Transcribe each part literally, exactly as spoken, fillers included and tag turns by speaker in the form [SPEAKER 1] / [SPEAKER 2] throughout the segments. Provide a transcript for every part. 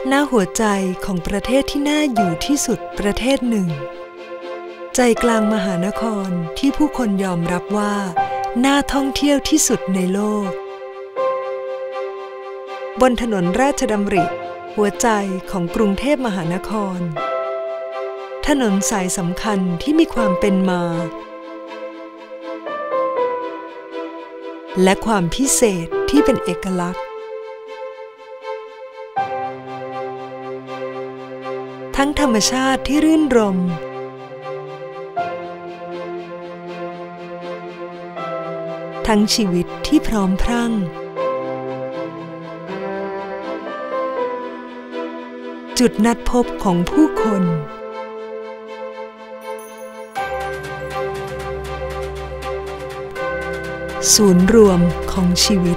[SPEAKER 1] หน้าหัวใจของประเทศที่น่าอยู่ที่สุดประเทศหนึ่งใจกลางมหานครที่ผู้คนยอมรับว่าน่าท่องเที่ยวที่สุดในโลกบนถนนราชดำริหัวใจของกรุงเทพมหานครถนนสายสำคัญที่มีความเป็นมาและความพิเศษที่เป็นเอกลักษณ์ทั้งธรรมชาติที่รื่นรมทั้งชีวิตที่พร้อมพรั่งจุดนัดพบของผู้คนศูนย์รวมของชีวิต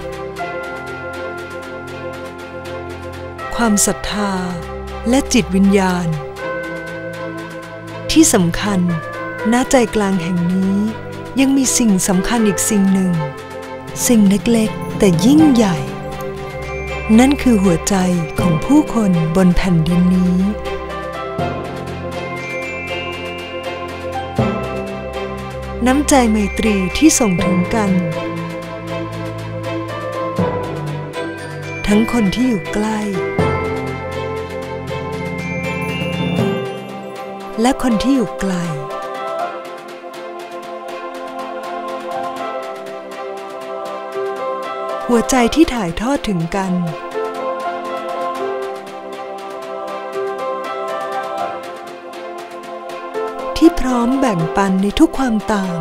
[SPEAKER 1] ความศรัทธาและจิตวิญญาณที่สำคัญณใจกลางแห่งนี้ยังมีสิ่งสำคัญอีกสิ่งหนึ่งสิ่งเล็กๆแต่ยิ่งใหญ่นั่นคือหัวใจของผู้คนบนแผ่นดินนี้น้ำใจไมตรีที่ส่งถึงกันทั้งคนที่อยู่ใกล้และคนที่อยู่ไกลหัวใจที่ถ่ายทอดถึงกันที่พร้อมแบ่งปันในทุกความต่าง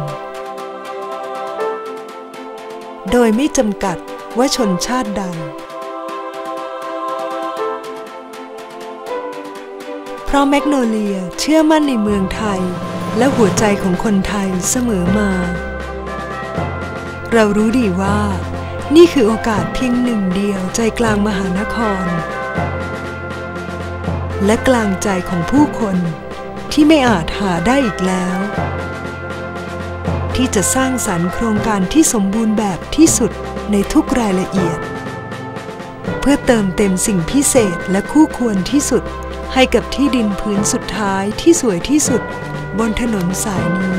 [SPEAKER 1] โดยไม่จำกัดว่าชนชาติใดเพราะแมกโนเลียเชื่อมั่นในเมืองไทยและหัวใจของคนไทยเสมอมาเรารู้ดีว่านี่คือโอกาสเพียงหนึ่งเดียวใจกลางมหานครและกลางใจของผู้คนที่ไม่อาจหาได้อีกแล้วที่จะสร้างสรรค์โครงการที่สมบูรณ์แบบที่สุดในทุกรายละเอียดเพื่อเติมเต็มสิ่งพิเศษและคู่ควรที่สุดให้กับที่ดินพื้นสุดท้ายที่สวยที่สุดบนถนนสายนี้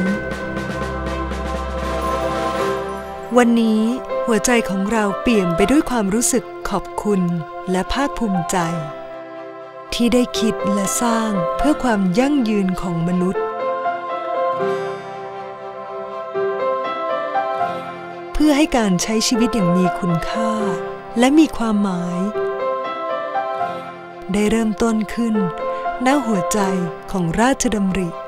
[SPEAKER 1] วันนี้หัวใจของเราเปี่ยมไปด้วยความรู้สึกขอบคุณและภาคภูมิใจที่ได้คิดและสร้างเพื่อความยั่งยืนของมนุษย์เพื่อให้การใช้ชีวิตอย่างมีคุณค่าและมีความหมายได้เริ่มต้นขึ้นณหัวใจของราชดำริ